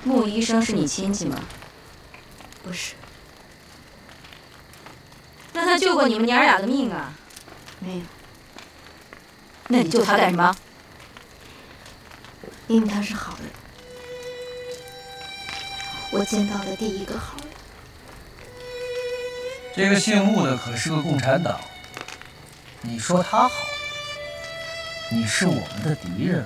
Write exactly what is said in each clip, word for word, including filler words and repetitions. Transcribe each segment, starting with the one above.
穆医生是你亲戚吗？ 不是。 那他救过你们娘儿俩的命啊？ 没有。 那你救他干什么？ 因为他是好人，我见到的第一个好人。 这个姓穆的可是个共产党，你说他好，你是我们的敌人。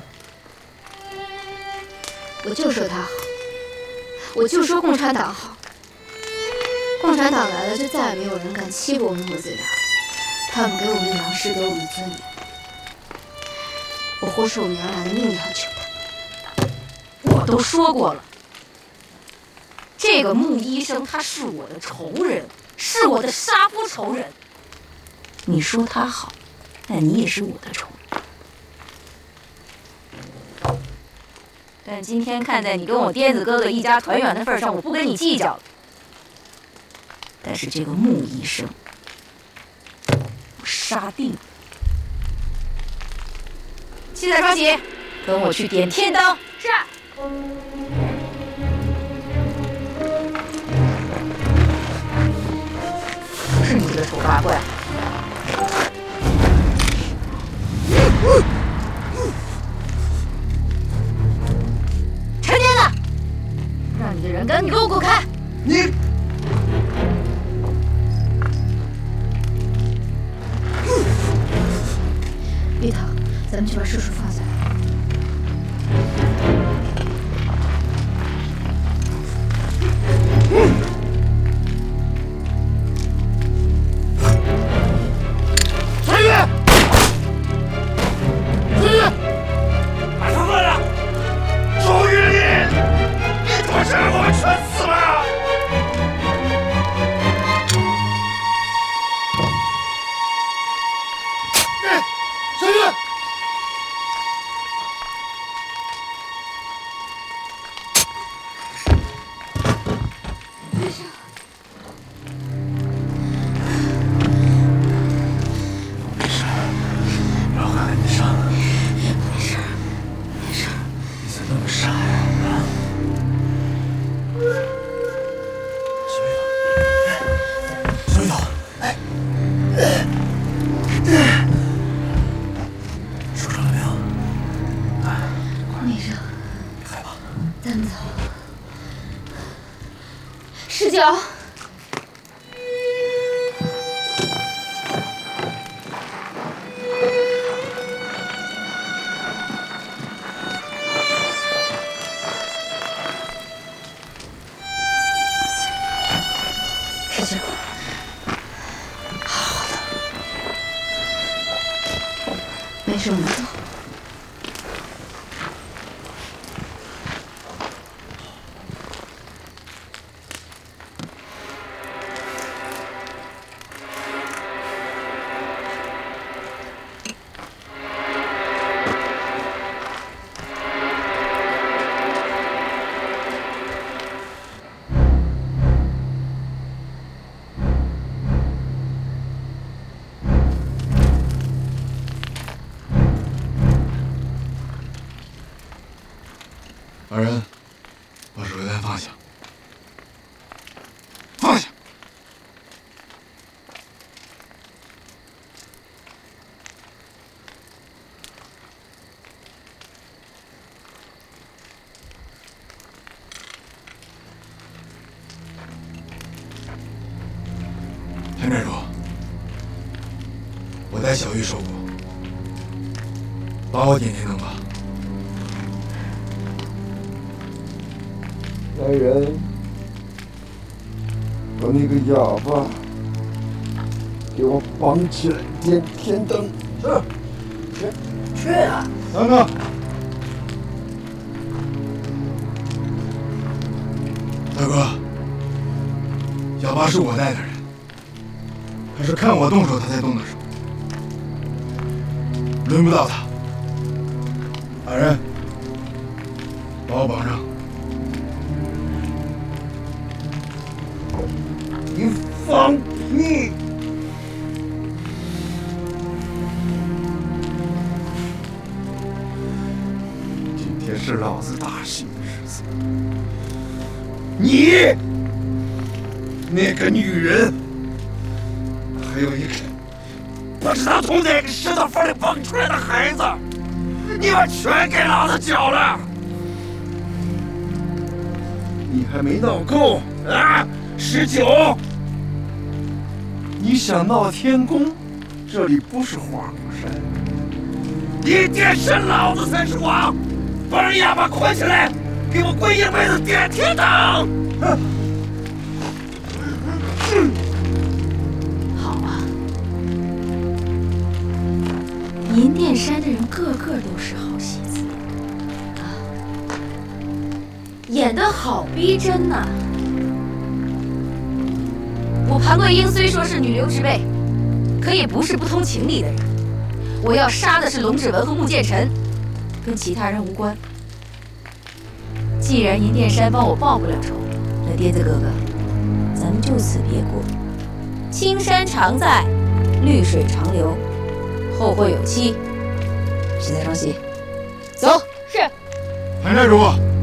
我就说他好，我就说共产党好。共产党来了，就再也没有人敢欺负我们母子俩。他们给我们粮食，给我们尊严。我豁出我们娘俩的命也要救他。 我都说过了，这个穆医生他是我的仇人，是我的杀夫仇人。你说他好，那你也是我的仇人。但今天看在你跟我颠子哥哥一家团圆的份上，我不跟你计较了。但是这个穆医生，我杀定了。七彩双喜，跟我去点天灯。是。是你这个丑八怪！陈天子，让你的人赶紧给我滚开！ 你。 玉堂，咱们去把叔叔放下来。 陈宇，陈宇，把他放下！周玉林，你他妈是我们全死了！陈宇。 十九，十九，好好的，没事，我们走。 二人，把手榴弹放下，放下！田寨主，我带小玉说过，帮我点天灯吧。 来人，把那个哑巴给我绑起来点天灯。是，去去啊！ 等等，大哥，哑巴是我带的人，他是看我动手他才动的手，轮不到他。二人，把我绑上。 你放屁！今天是老子大喜的日子， 你那个女人，还有一个不知道从哪个石头缝里蹦出来的孩子，你们全给老子搅了！你还没闹够啊！十九，你想闹天宫？这里不是花果山，你电神老子才是王！把人哑巴捆起来，给我跪一辈子点天堂！ 好啊，银殿山的人个个都是好戏子啊，演得好逼真呐、啊！我庞桂英虽说是女流之辈，可也不是不通情理的人。我要杀的是龙芷文和穆剑尘，跟其他人无关。既然银殿山帮我报不了仇，那癫子哥哥，咱们就此别过。青山常在，绿水长流，后会有期。谁在双喜？走。 是。 韩寨主，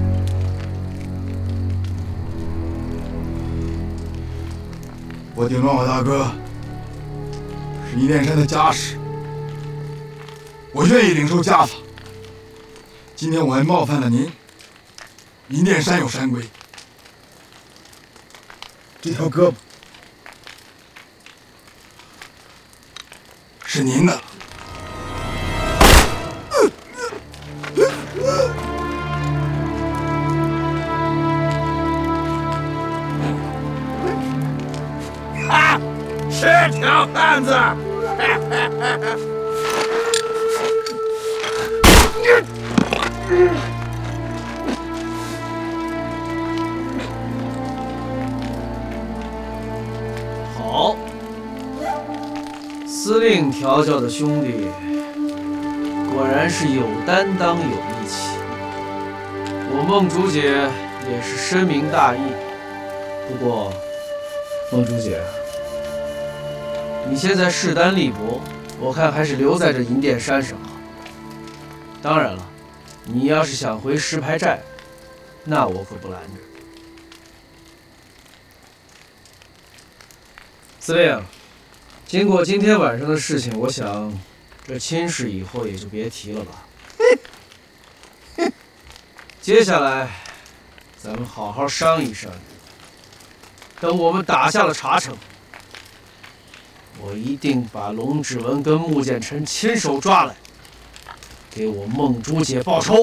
我顶撞我大哥是银殿山的家事，我愿意领受家法。今天我还冒犯了您，银殿山有山规，这条胳膊是您的。 啊，这条汉子！ 好，司令调教的兄弟，果然是有担当有义气。我孟竹姐也是深明大义。不过，孟竹姐，你现在势单力薄，我看还是留在这银殿山上好。当然了，你要是想回石牌寨，那我可不拦着。司令，经过今天晚上的事情，我想这亲事以后也就别提了吧。接下来，咱们好好商议商议。等我们打下了茶城，我一定把龙芷文跟穆剑尘亲手抓来，给我孟竹姐报仇。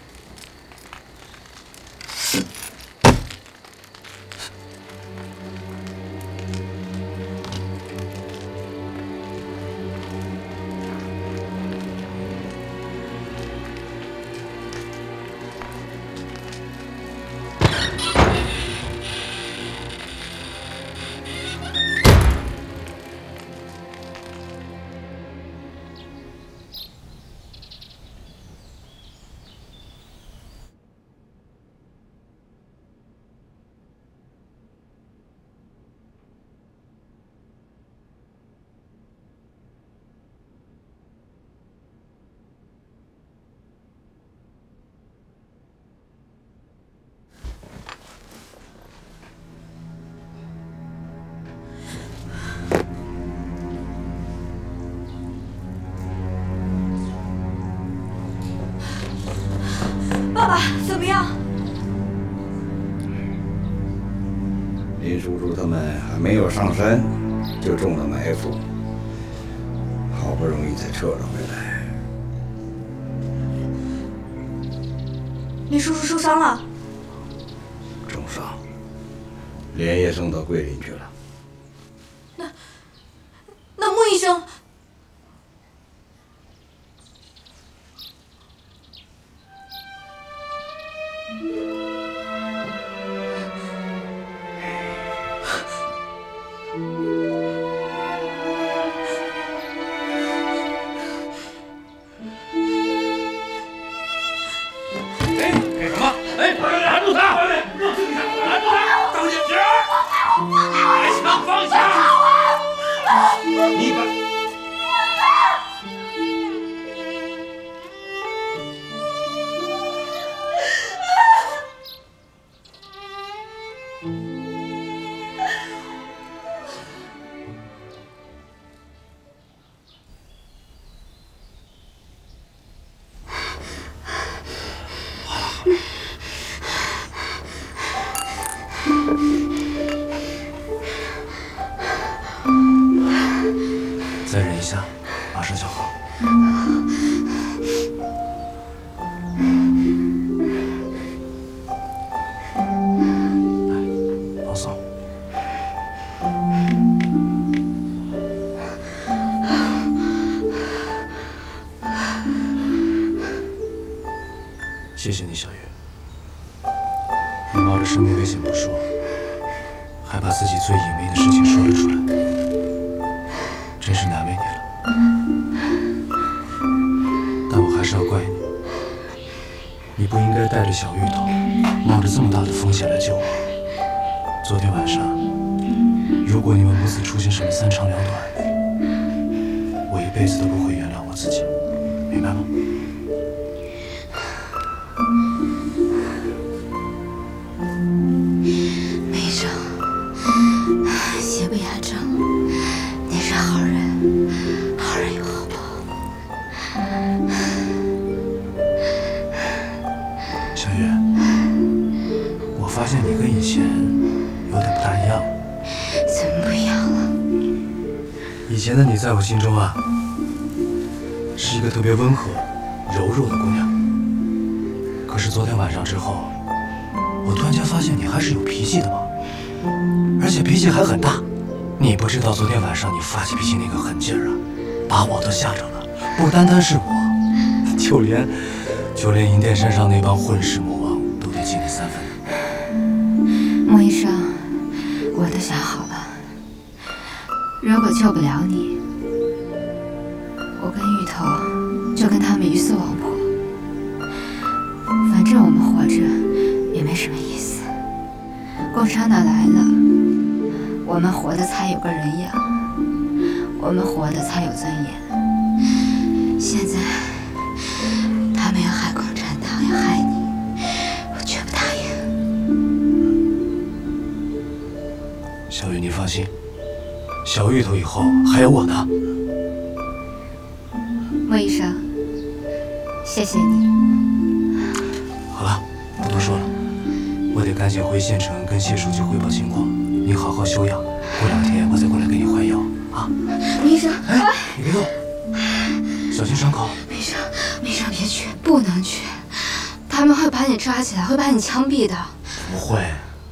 爸爸怎么样？ 林叔叔他们还没有上山，就中了埋伏，好不容易才撤了回来。 林叔叔受伤了？ 重伤，连夜送到桂林去了。 那那穆医生？ 拦住他！拦住他！当眼睛！ 再忍一下，马上就好。来，放松。谢谢你，小月。你冒着生命危险不说，还把自己最隐秘的事情说了出来，真是难为你了。但我还是要怪你，你不应该带着小芋头，冒着这么大的风险来救我。昨天晚上，如果你们母子出现什么三长两短，我一辈子都不会原谅我自己，明白吗？ 梅医生，邪不压正，你是好人，好人有好报。 小月，我发现你跟以前有点不大一样了。 怎么不一样了？ 以前的你在我心中啊，是一个特别温和、柔弱的姑娘。可是昨天晚上之后，我突然间发现你还是有脾气的嘛，而且脾气还很大。你不知道昨天晚上你发起脾气那个狠劲儿啊，把我都吓着了。不单单是我，就连就连银殿山上那帮混世魔王都得记你三分。 莫医生，我都想好了，如果救不了你，我跟芋头就跟他们鱼死网破。反正我们活着也没什么意思。共产党来了，我们活的才有个人样，我们活的才有尊严。现在他们要害共产党，要害你，我绝不答应。 小雨，你放心，小芋头以后还有我呢。 莫医生，谢谢你。 好了，不多说了，我得赶紧回县城跟谢书记汇报情况。你好好休养，过两天我再过来给你换药啊。 莫医生， 哎，你别动，小心伤口。 莫医生，莫医生别去，不能去，他们会把你抓起来，会把你枪毙的。 不会，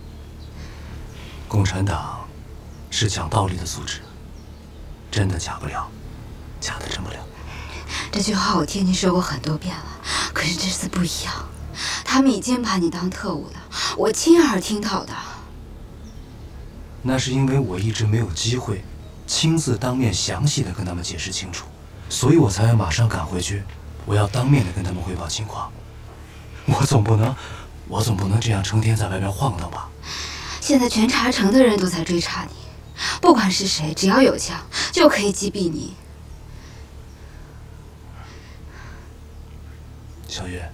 共产党是讲道理的组织，真的假不了，假的真不了。 这句话我听你说过很多遍了，可是这次不一样，他们已经把你当特务了，我亲耳听到的。 那是因为我一直没有机会亲自当面详细的跟他们解释清楚，所以我才要马上赶回去，我要当面的跟他们汇报情况。我总不能，我总不能这样成天在外面晃荡吧？ 现在全茶城的人都在追查你，不管是谁，只要有枪就可以击毙你。 小月，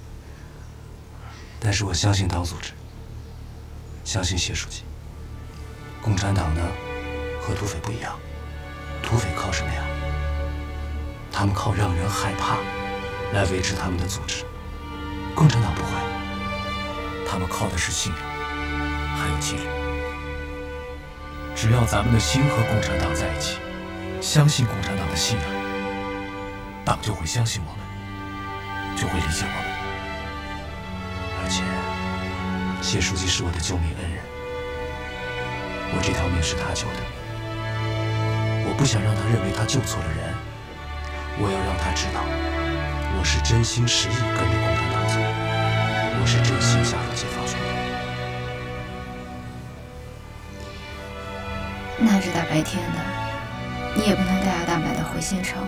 但是我相信党组织，相信谢书记。共产党呢，和土匪不一样，土匪靠什么呀？他们靠让人害怕来维持他们的组织，共产党不会，他们靠的是信任，还有纪律。只要咱们的心和共产党在一起，相信共产党的信仰，党就会相信我们，就会理解我们。而且，谢书记是我的救命恩人，我这条命是他救的，我不想让他认为他救错了人，我要让他知道，我是真心实意跟着共产党走，我是真心加入解放军的。 那是大白天的，你也不能大摇大摆的回县城。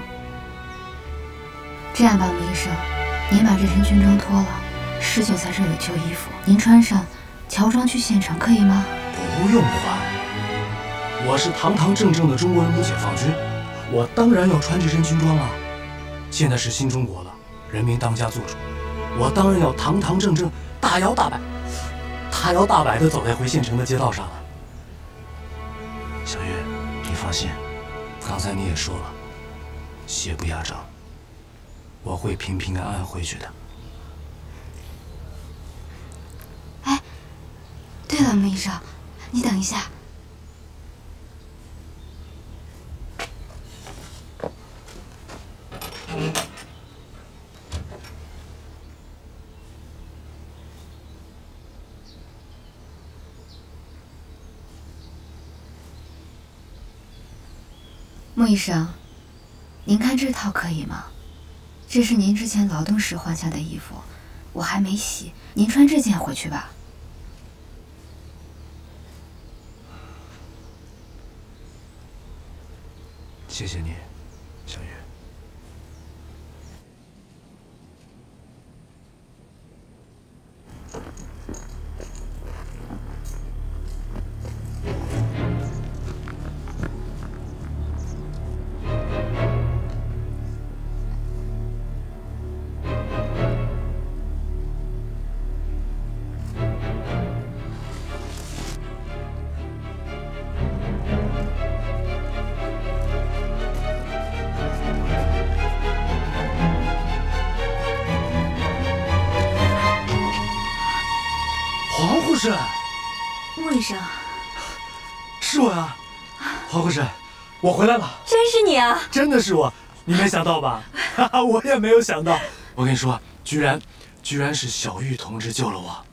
这样吧，穆医生，您把这身军装脱了，十九在这里旧衣服，您穿上，乔装去县城，可以吗？ 不用换，我是堂堂正正的中国人民解放军，我当然要穿这身军装了。现在是新中国了，人民当家作主，我当然要堂堂正正、大摇大摆、大摇大摆地走在回县城的街道上了。小月，你放心，刚才你也说了，邪不压正，我会平平安安回去的。 哎，对了，穆医生，你等一下。 穆医生，您看这套可以吗？这是您之前劳动时换下的衣服，我还没洗，您穿这件回去吧。 谢谢你，小月。黄护士， 穆医生， 是我呀，黄护士，我回来了， 真是你啊！ 真的是我，你没想到吧？哈哈，我也没有想到。我跟你说，居然，居然是小玉同志救了我。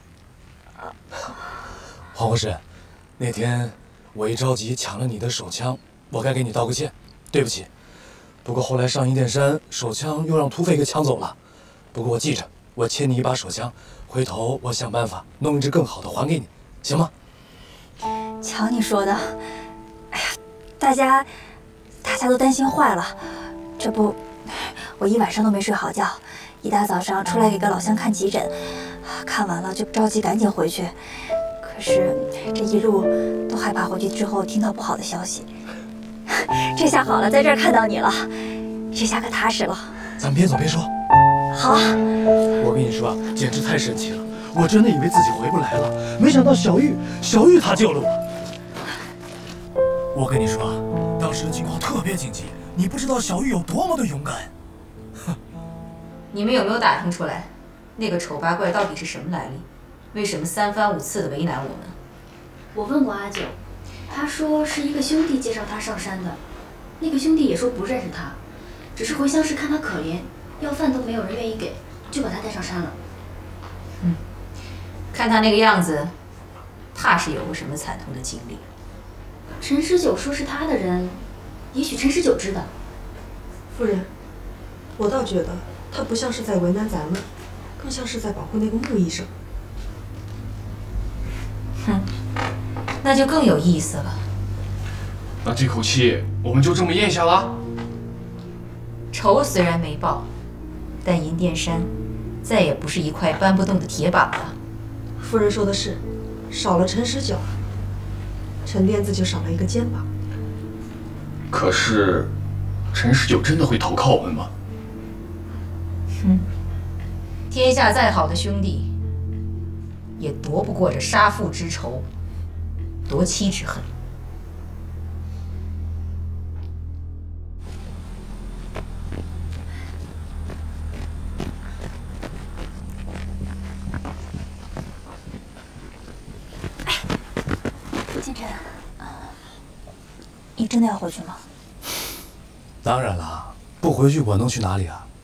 黄护士，那天我一着急抢了你的手枪，我该给你道个歉，对不起。不过后来上银殿山，手枪又让土匪给抢走了。不过我记着，我欠你一把手枪。回头我想办法弄一支更好的还给你，行吗？ 瞧你说的，哎呀，大家，大家都担心坏了。这不，我一晚上都没睡好觉，一大早上出来给个老乡看急诊，看完了就着急赶紧回去。可是这一路都害怕回去之后听到不好的消息。这下好了，在这儿看到你了，这下可踏实了。 咱们边走边说。 好， 我跟你说啊，简直太神奇了！我真的以为自己回不来了，没想到小玉，小玉她救了我。我跟你说啊，当时的情况特别紧急，你不知道小玉有多么的勇敢。 你们有没有打听出来，那个丑八怪到底是什么来历？为什么三番五次的为难我们？ 我问过阿九，他说是一个兄弟介绍他上山的，那个兄弟也说不认识他，只是回乡时看他可怜。要饭都没有人愿意给，就把他带上山了。 嗯，看他那个样子，怕是有过什么惨痛的经历。 陈十九说是他的人，也许陈十九知道。 夫人，我倒觉得他不像是在为难咱们，更像是在保护那个穆医生。 哼，那就更有意思了。 那这口气我们就这么咽下了？ 仇虽然没报。但银殿山再也不是一块搬不动的铁板了。 夫人说的是，少了陈十九，陈店子就少了一个肩膀。 可是，陈十九真的会投靠我们吗？ 哼，天下再好的兄弟，也夺不过这杀父之仇，夺妻之恨。你真的要回去吗？ 当然了，不回去我能去哪里啊？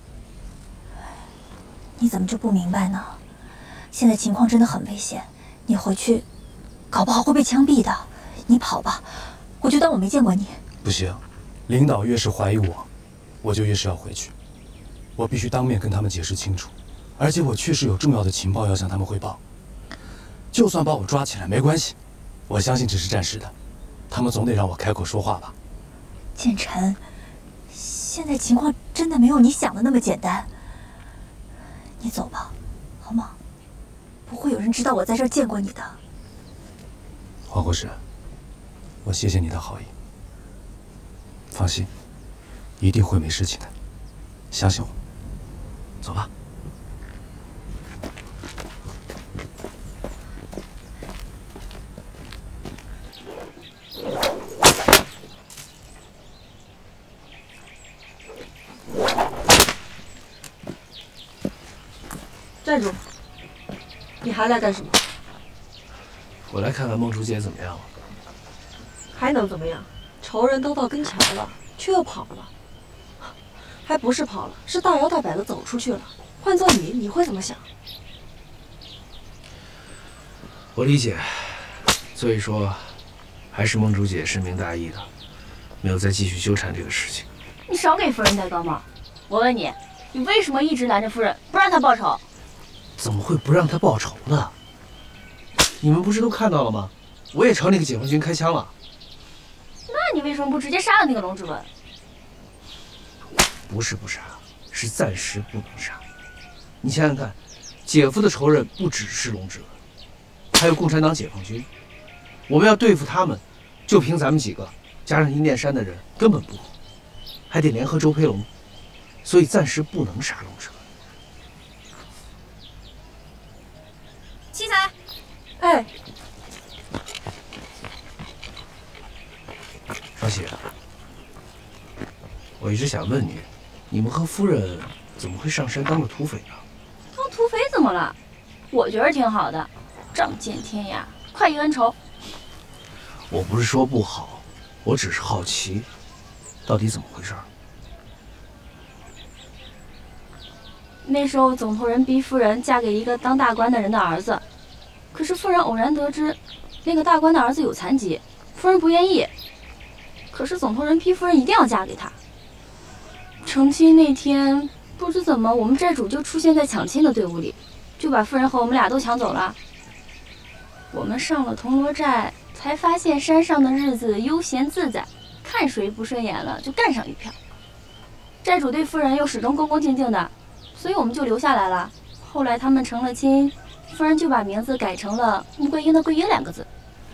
你怎么就不明白呢？现在情况真的很危险，你回去，搞不好会被枪毙的。你跑吧，我就当我没见过你。 不行，领导越是怀疑我，我就越是要回去。我必须当面跟他们解释清楚，而且我确实有重要的情报要向他们汇报。就算把我抓起来没关系，我相信只是暂时的。他们总得让我开口说话吧。 建成，现在情况真的没有你想的那么简单。你走吧，好吗？不会有人知道我在这儿见过你的。 黄护士，我谢谢你的好意。放心，一定会没事情的，相信我。走吧。 站住！你还来干什么？ 我来看看梦竹姐怎么样了。 还能怎么样？仇人都到跟前了，却又跑了。还不是跑了，是大摇大摆的走出去了。换做你，你会怎么想？ 我理解，所以说，还是梦竹姐深明大义的。 没有再继续纠缠这个事情。 你少给夫人戴高帽！我问你，你为什么一直拦着夫人，不让她报仇？ 怎么会不让她报仇呢？你们不是都看到了吗？我也朝那个解放军开枪了。 那你为什么不直接杀了那个龙之文？ 不是不杀，是暂时不能杀。你想想看，姐夫的仇人不只是龙之文，还有共产党解放军。我们要对付他们，就凭咱们几个，加上阴殿山的人根本不够，还得联合周培龙，所以暂时不能杀龙之文。 七彩， 哎， 双喜，我一直想问你，你们和夫人怎么会上山当了土匪呢？ 当土匪怎么了？我觉得挺好的，仗剑天涯，快意恩仇。 我不是说不好，我只是好奇，到底怎么回事？ 那时候总头人逼夫人嫁给一个当大官的人的儿子，可是夫人偶然得知那个大官的儿子有残疾，夫人不愿意。可是总头人逼夫人一定要嫁给他。成亲那天，不知怎么我们寨主就出现在抢亲的队伍里，就把夫人和我们俩都抢走了。我们上了铜锣寨，才发现山上的日子悠闲自在，看谁不顺眼了就干上一票。寨主对夫人又始终恭恭敬敬的，所以我们就留下来了。后来他们成了亲，夫人就把名字改成了穆桂英的桂英两个字。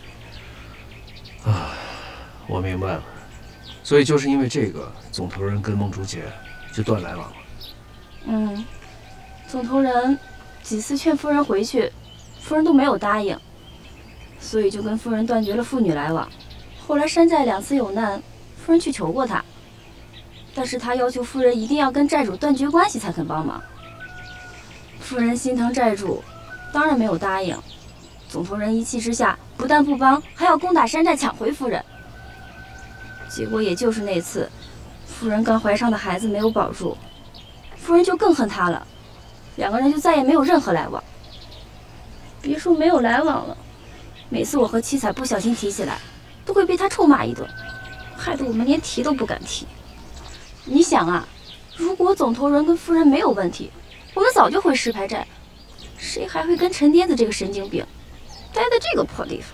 啊，我明白了。所以就是因为这个，总头人跟孟竹姐就断来往了。 嗯，总头人几次劝夫人回去，夫人都没有答应，所以就跟夫人断绝了父女来往。后来山寨两次有难，夫人去求过他，但是他要求夫人一定要跟寨主断绝关系才肯帮忙。夫人心疼寨主，当然没有答应。总头人一气之下，不但不帮，还要攻打山寨抢回夫人。结果也就是那次，夫人刚怀上的孩子没有保住，夫人就更恨他了，两个人就再也没有任何来往。别说没有来往了，每次我和七彩不小心提起来，都会被他臭骂一顿，害得我们连提都不敢提。你想啊，如果总头人跟夫人没有问题，我们早就回石牌寨，谁还会跟陈癫子这个神经病待在这个破地方？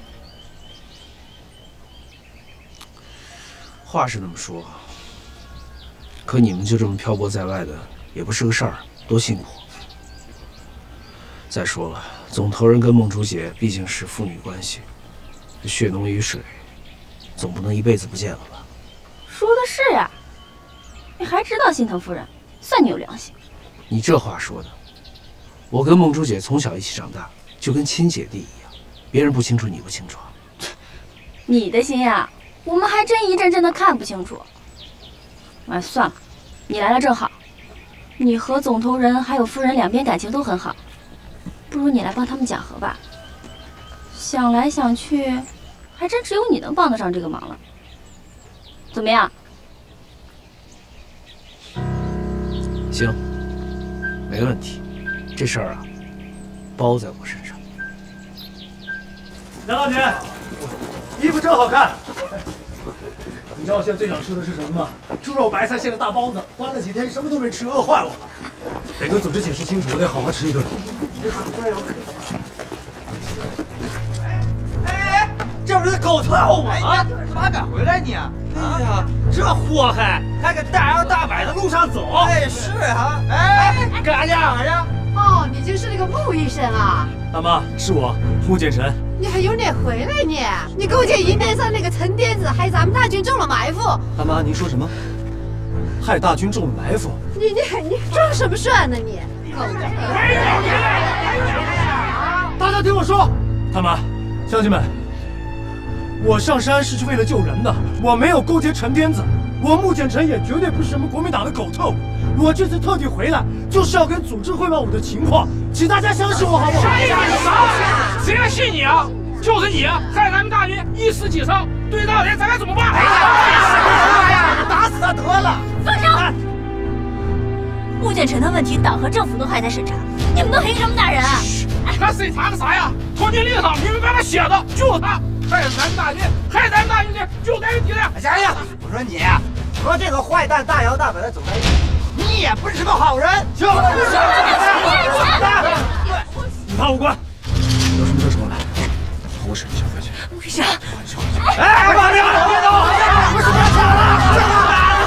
话是那么说，可你们就这么漂泊在外的，也不是个事儿，多辛苦。再说了，总头人跟孟竹姐毕竟是父女关系，血浓于水，总不能一辈子不见了吧？ 说的是呀，你还知道心疼夫人，算你有良心。 你这话说的，我跟孟竹姐从小一起长大，就跟亲姐弟一样，别人不清楚，你不清楚。 你的心呀，我们还真一阵阵的看不清楚。哎，算了，你来了正好，你和总头人还有夫人两边感情都很好，不如你来帮他们讲和吧。想来想去，还真只有你能帮得上这个忙了。怎么样？ 行，没问题，这事儿啊，包在我身上。 杨大姐，衣服真好看。你知道我现在最想吃的是什么吗？猪肉白菜馅的大包子，关了几天什么都没吃，饿坏我了。得跟组织解释清楚，我得好好吃一顿。 哎哎，这不是狗套吗？啊，怎么还敢回来你？哎呀，这祸害，还搁大摇大摆的路上走。哎，是啊。哎，干啥干啥？ 哦，你就是那个穆医生啊。 大妈，是我，穆建成。 你还有脸回来你？你勾结营寨上那个陈癫子，害咱们大军中了埋伏。 大妈，您说什么？害大军中了埋伏？ 你你你装什么蒜呢你？ 大家听我说，大妈，乡亲们，我上山是为了救人的，我没有勾结陈癫子，我穆建成也绝对不是什么国民党的狗头。我这次特地回来，就是要跟组织汇报我的情况，请大家相信我，好不好？ 谁敢信你啊？就是你害咱们大军一死几伤，对大连咱该怎么办？哎呀，打死他得了！ 放手！穆建成的问题，党和政府都还在审查，你们能凭什么打人啊？ 那审查个啥呀？通缉令上明明白白写的，就是他害咱们大军，害咱们大军的就在于敌人。 行行， 说你和这个坏蛋大摇大摆的走在一起，你也不是什么好人。行， 你看我关，有什么就说来，我审一下回去。 为啥？ 哎，马亮，别动！不是别抢了！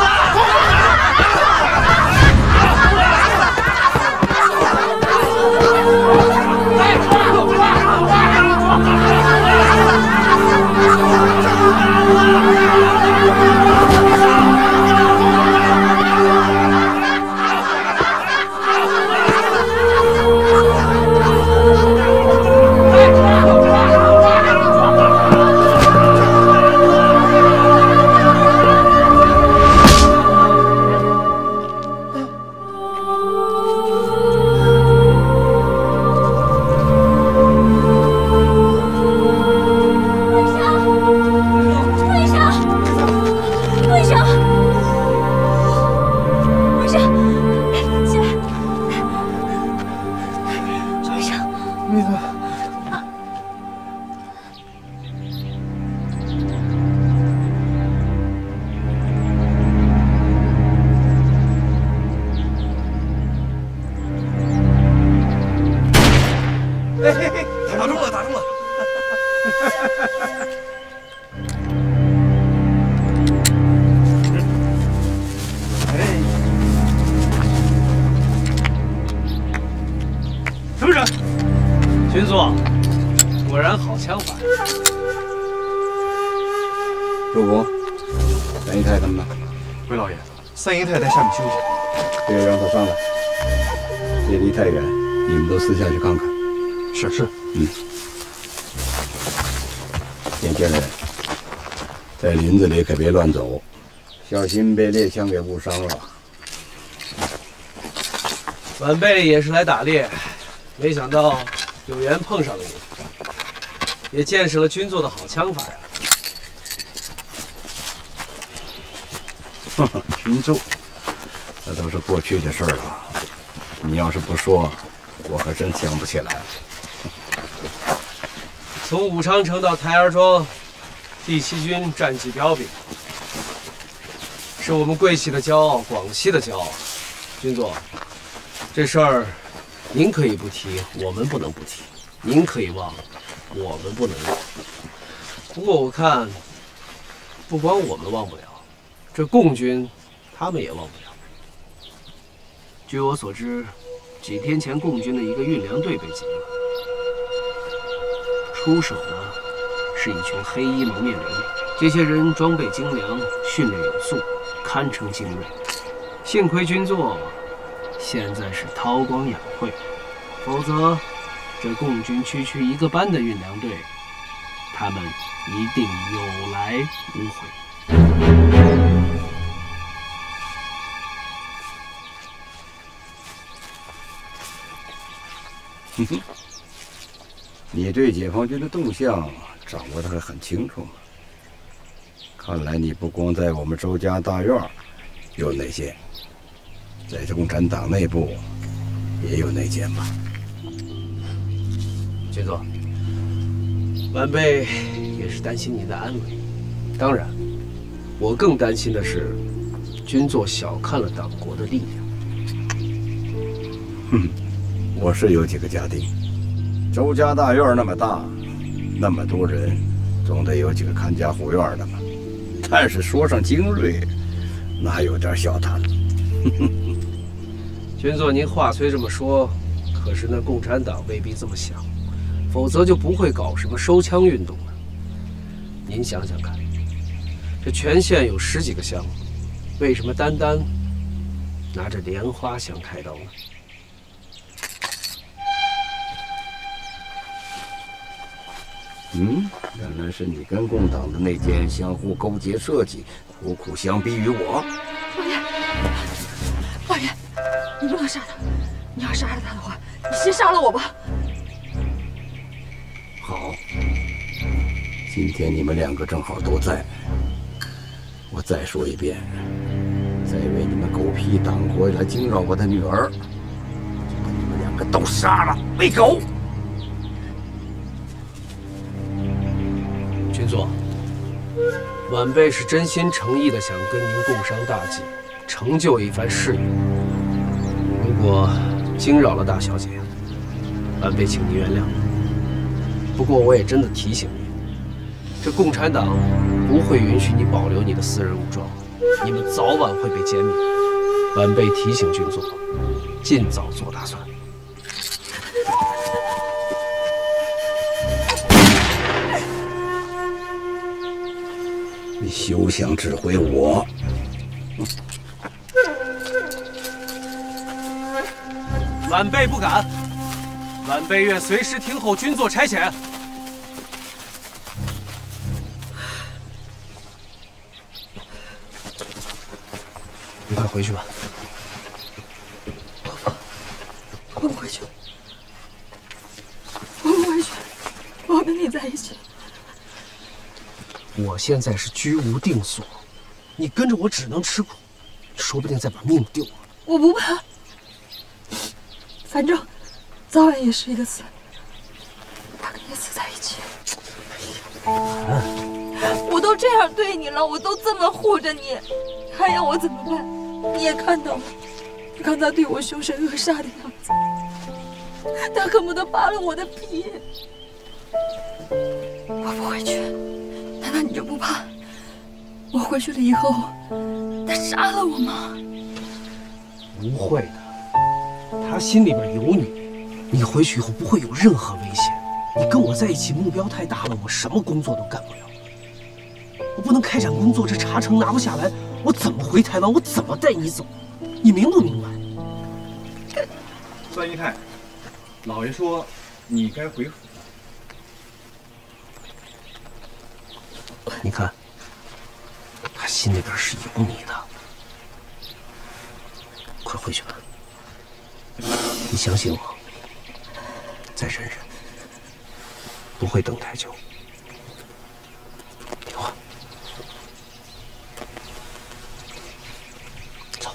打中了，打中了！哎，什么人？ 军座，果然好枪法。 主公，三姨太他们呢？ 回老爷，三姨太在下面休息。 别让他上来，别离太远，你们都私下去看看。 是是， 嗯。年轻人，在林子里可别乱走，小心被猎枪给误伤了。 晚辈也是来打猎，没想到有缘碰上了你，也见识了军座的好枪法呀。 哈哈，军座，那都是过去的事儿了。你要是不说，我还真想不起来。 从武昌城到台儿庄，第七军战绩彪炳，是我们贵系的骄傲，广西的骄傲。军座，这事儿您可以不提，我们不能不提；您可以忘，我们不能忘。不过我看，不光我们忘不了，这共军他们也忘不了。据我所知，几天前共军的一个运粮队被劫了。 出手的是一群黑衣蒙面人，这些人装备精良，训练有素，堪称精锐。幸亏军座现在是韬光养晦，否则这共军区区一个班的运粮队，他们一定有来无回。 哼哼。 你对解放军的动向掌握的还很清楚吗？看来你不光在我们周家大院有内奸，在共产党内部也有内奸吧？ 军座，晚辈也是担心您的安危。当然，我更担心的是，军座小看了党国的力量。 哼，我是有几个家丁。 周家大院那么大，那么多人，总得有几个看家护院的嘛。但是说上精锐，那有点小谈了。 军座，您话虽这么说，可是那共产党未必这么想，否则就不会搞什么收枪运动了。您想想看，这全县有十几个乡，为什么单单拿着莲花乡开刀呢？ 嗯，原来是你跟共党的内奸相互勾结设计，苦苦相逼于我。 老爷，老爷，你不能杀他！你要杀了他的话，你先杀了我吧。 好，今天你们两个正好都在，我再说一遍，再为你们狗屁党国来惊扰我的女儿，就把你们两个都杀了，喂狗！ 军座， 晚辈是真心诚意的想跟您共商大计，成就一番事业。如果惊扰了大小姐，晚辈请您原谅。不过我也真的提醒您，这共产党不会允许你保留你的私人武装，你们早晚会被歼灭。晚辈提醒军座，尽早做打算。 你休想指挥我！ 晚辈不敢，晚辈愿随时听候军座差遣。你快回去吧。 我不回去，我不回去，我跟你在一起。 我现在是居无定所，你跟着我只能吃苦，说不定再把命丢了。 我不怕，反正早晚也是一个死。他跟你死在一起。我都这样对你了，我都这么护着你，还要我怎么办？你也看到了，你刚才对我凶神恶煞的样子，他恨不得扒了我的皮。我不回去。 难道你就不怕我回去了以后，他杀了我吗？ 不会的，他心里边有你，你回去以后不会有任何危险。你跟我在一起目标太大了，我什么工作都干不了。我不能开展工作，这茶城拿不下来，我怎么回台湾？我怎么带你走？你明不明白？ 段义泰，老爷说你该回府。 你看，他心里边是有你的，快回去吧。你相信我，再忍忍，不会等太久。听话，走。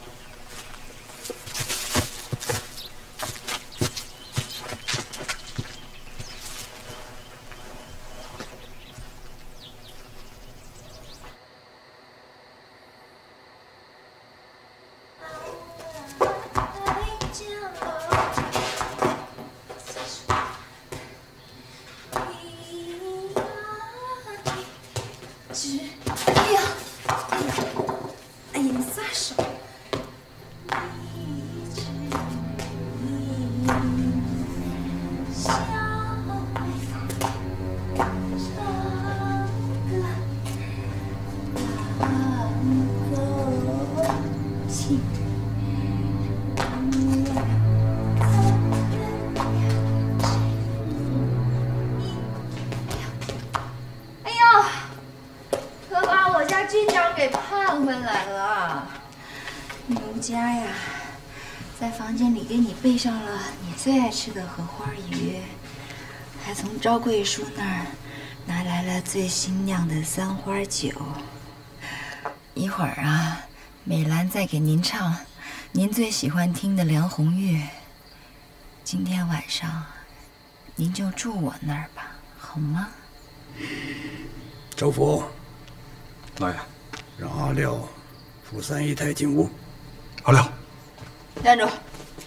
备上了你最爱吃的荷花鱼，还从赵贵叔那儿拿来了最新酿的三花酒。一会儿啊，美兰再给您唱您最喜欢听的梁红玉。今天晚上您就住我那儿吧，好吗？ 周福， 老爷， 让阿廖扶三姨太进屋。 阿廖， 站住！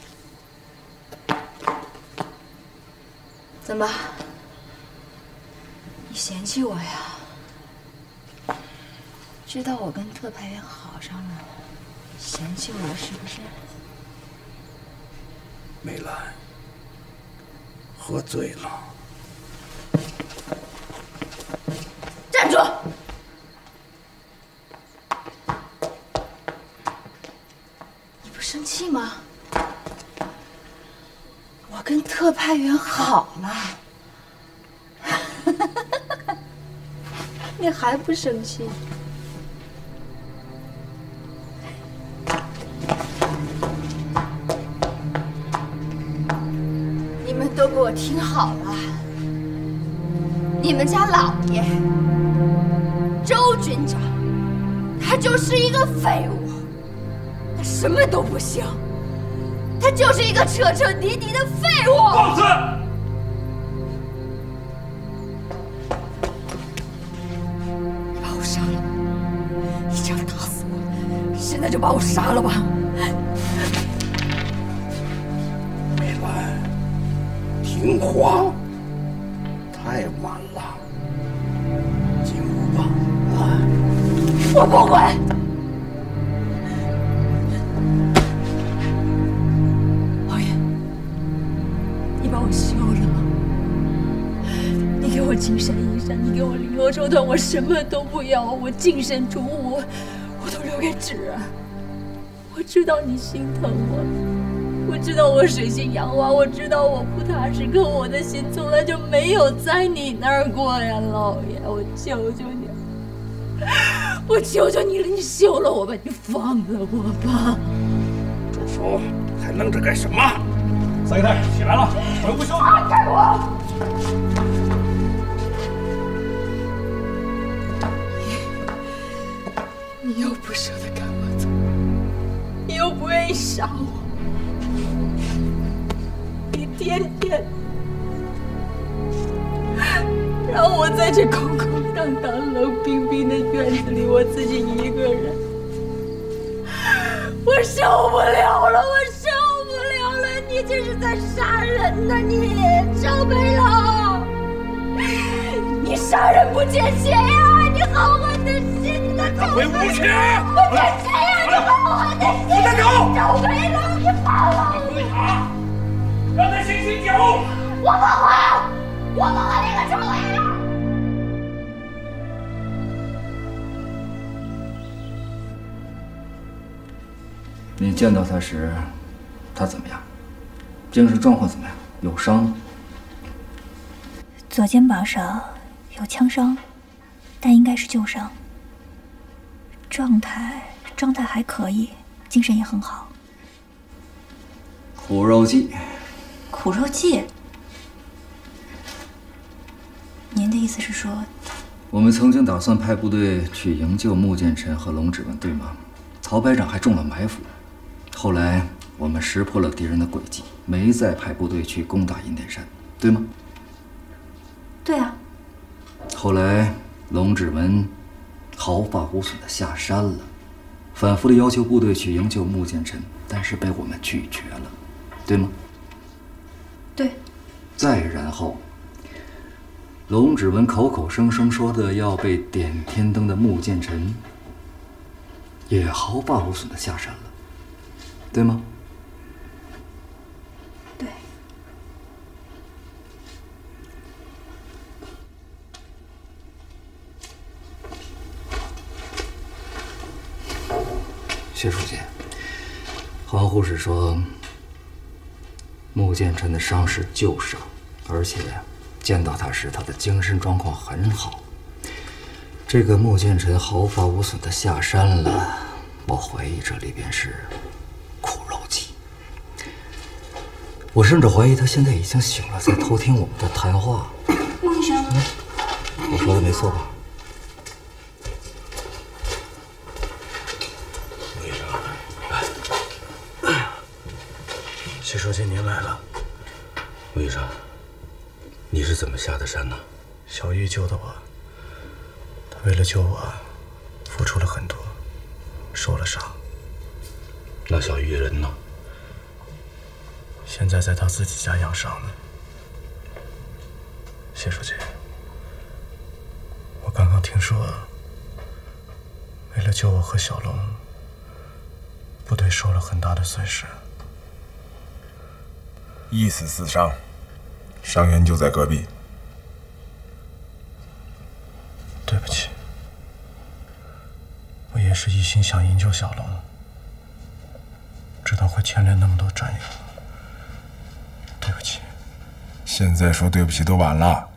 怎么？你嫌弃我呀？知道我跟特派员好上了，嫌弃我是不是？ 梅兰，喝醉了。 站住！你不生气吗？ 我跟特派员好了，你还不生气？你们都给我听好了，你们家老爷周军长，他就是一个废物，他什么都不行。 他就是一个彻彻底底的废物！ 放肆！ 杀了，你想打死我，现在就把我杀了吧。 美兰，听话，太晚了，进屋吧。啊！ 我不会。王爷，你把我休了吗？你给我金山银山，你给我绫罗绸缎，我什么都不要，我净身出户，我都留给芷儿。我知道你心疼我，我知道我水性杨花，我知道我不踏实，可我的心从来就没有在你那儿过呀，老爷，我求求你，我求求你了，你休了我吧，你放了我吧。 住手！还愣着干什么？ 三姨太起来了，回屋休息。 放开我！你，你又不舍得赶我走，你又不愿意杀我，你天天让我在这空空荡荡、冷冰冰的院子里，我自己一个人，我受不了了，我受不了了！你这是在杀人呐！你赵北老，你杀人不见血呀！你好狠的心呐！ 让他回屋去！ 不见血呀！你好狠的心！赵北老，你放了我！ 让他醒醒酒！ 我不会，我不会那个赵北老。 你见到他时，他怎么样？精神状况怎么样？有伤吗？ 左肩膀上有枪伤，但应该是旧伤。状态状态还可以，精神也很好。 苦肉计。 苦肉计？您的意思是说， 我们曾经打算派部队去营救穆剑尘和龙芷文，对吗？曹排长还中了埋伏。后来我们识破了敌人的诡计，没再派部队去攻打银殿山，对吗？ 对啊。 后来龙芷文毫发无损地下山了，反复地要求部队去营救穆剑尘，但是被我们拒绝了，对吗？ 对。 再然后，龙芷文口口声声说的要被点天灯的穆剑尘，也毫发无损地下山了。对吗？ 对。 薛书记，黄护士说，穆剑尘的伤是旧伤，而且见到他时，他的精神状况很好。这个穆剑尘毫发无损地下山了，我怀疑这里边是苦肉计。我甚至怀疑他现在已经醒了，在偷听我们的谈话。 穆医生， 嗯，我说的没错吧？ 穆医生，徐书记您来了。穆医生，你是怎么下的山呢？小玉救的我，她为了救我，付出了很多，受了伤。那小玉人呢？现在在他自己家养伤呢。谢书记，我刚刚听说，为了救我和小龙，部队受了很大的损失。 一死四伤，伤员就在隔壁。 对不起，我也是一心想营救小龙，知道会牵连那么多战友。对不起。 现在说对不起都晚了。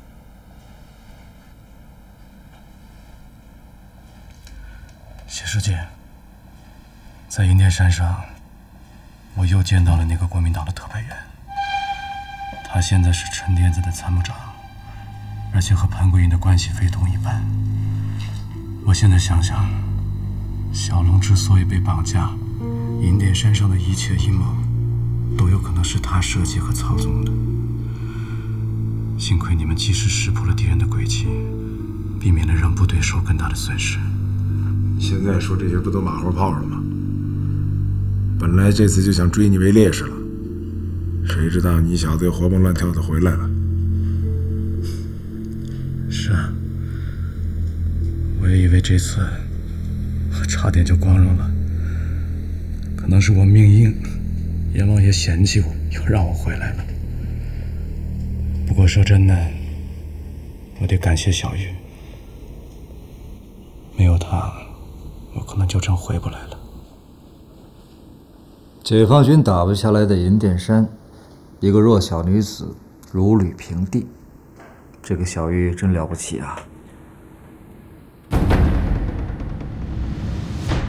谢书记，在银殿山上，我又见到了那个国民党的特派员。他现在是陈甸子的参谋长，而且和潘桂英的关系非同一般。我现在想想，小龙之所以被绑架，银殿山上的一切阴谋，都有可能是他设计和操纵的。幸亏你们及时识破了敌人的诡计， 避免了让部队受更大的损失。 现在说这些不都马后炮了吗？本来这次就想追你为烈士了，谁知道你小子又活蹦乱跳的回来了。 是啊，我也以为这次差点就光荣了，可能是我命硬，阎王爷嫌弃我，又让我回来了。不过说真的，我得感谢小玉，没有她，我可能就真回不来了。 解放军打不下来的银殿山，一个弱小女子如履平地，这个小玉真了不起啊！